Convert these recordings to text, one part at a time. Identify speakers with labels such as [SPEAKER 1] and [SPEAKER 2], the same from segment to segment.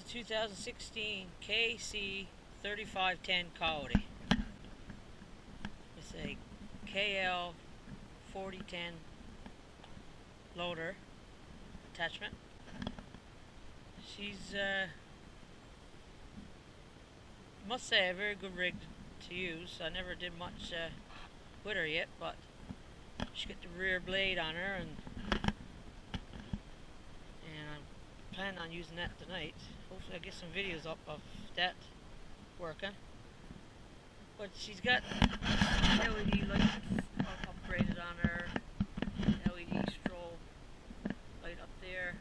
[SPEAKER 1] 2016 KC 3510 Kioti. It's a KL 4010 loader attachment. She's must say a very good rig to use. I never did much with her yet, but she got the rear blade on her, and I'm planning on using that tonight. Hopefully I'll get some videos up of that working. But she's got LED lights upgraded on her, LED strobe light up there,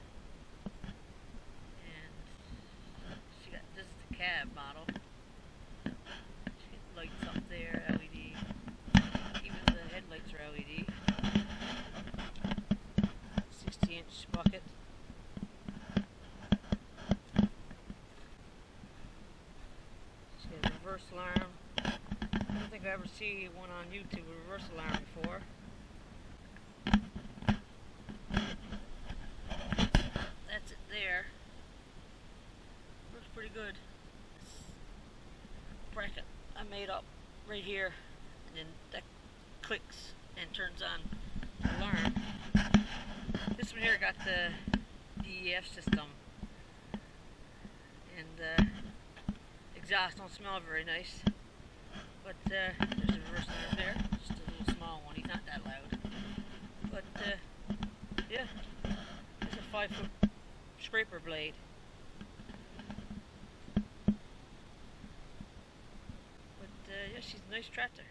[SPEAKER 1] and she got, this is the cab model. She got lights up there, LED. Even the headlights are LED. 60-inch bucket. She has a reverse alarm. I don't think I ever see one on YouTube with a reverse alarm before. That's it there. Looks pretty good. This bracket I made up right here, and then that clicks and turns on the alarm. This one here got the DEF system, and exhaust don't smell very nice. But there's a reverse alarm there, just a little small one. He's not that loud. But yeah, it's a 5-foot scraper blade. But yeah, she's a nice tractor.